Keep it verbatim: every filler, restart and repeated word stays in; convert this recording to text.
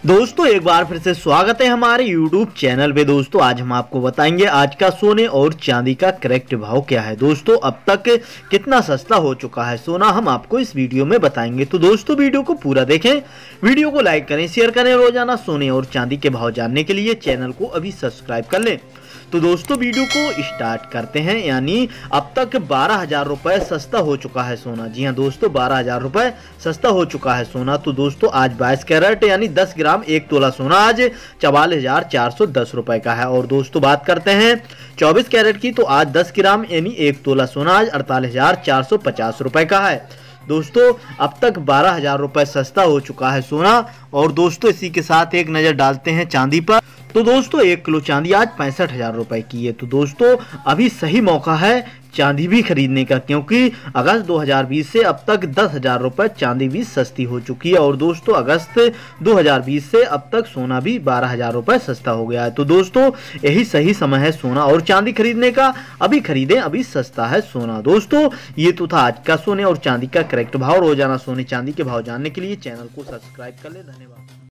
दोस्तों एक बार फिर से स्वागत है हमारे यूट्यूब चैनल पे। दोस्तों आज हम आपको बताएंगे आज का सोने और चांदी का करेक्ट भाव क्या है। दोस्तों अब तक कितना सस्ता हो चुका है सोना, हम आपको इस वीडियो में बताएंगे। तो दोस्तों वीडियो को पूरा देखें, वीडियो को लाइक करें, शेयर करें। रोजाना सोने और चांदी के भाव जानने के लिए चैनल को अभी सब्सक्राइब कर लें। तो दोस्तों वीडियो को स्टार्ट करते हैं। यानी अब तक बारह हजार रुपए सस्ता हो चुका है सोना। जी हाँ दोस्तों, बारह हजार रुपए सस्ता हो चुका है सोना। तो दोस्तों आज बाईस कैरेट यानी दस ग्राम एक तोला सोना आज चवालीस हजार चार सौ दस रुपए का है। और दोस्तों बात करते हैं चौबीस कैरेट की, तो आज दस ग्राम यानी एक तोला सोना आज अड़तालीस हजार चार सौ पचास रुपए का है। दोस्तों अब तक बारह हजार रुपए सस्ता हो चुका है सोना। और दोस्तों इसी के साथ एक नजर डालते हैं चांदी पर। तो दोस्तों एक किलो चांदी आज पैंसठ हजार रुपए की है। तो दोस्तों अभी सही मौका है चांदी भी खरीदने का, क्योंकि अगस्त दो हज़ार बीस से अब तक दस हजार रुपए चांदी भी सस्ती हो चुकी है। और दोस्तों अगस्त दो हज़ार बीस से अब तक सोना भी बारह हजार रुपए सस्ता हो गया है। तो दोस्तों यही सही समय है सोना और चांदी खरीदने का। अभी खरीदें, अभी सस्ता है सोना। दोस्तों ये तो था आज का सोने और चांदी का करेक्ट भाव। रोजाना सोने चांदी के भाव जानने के लिए चैनल को सब्सक्राइब कर ले। धन्यवाद।